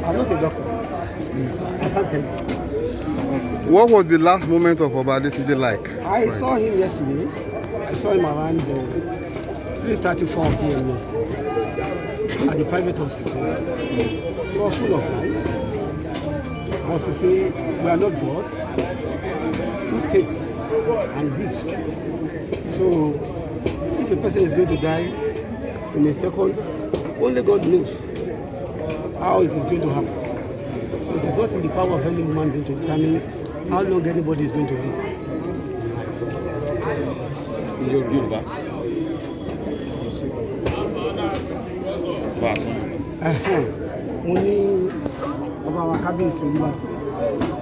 I'm not a doctor. I can't tell you. What was the last moment of Oba Adetunji like? I saw him yesterday. I saw him around 3:34 p.m. yesterday at the private hospital. He was full of life. But to say we are not gods, who takes and gives. So if a person is going to die in a second, only God knows how it is going to happen. So it is not in the power of any human being to determine how long anybody is going to live. Yorùbá. Mo ní ọba wa kábíyèsí Olúbàdàn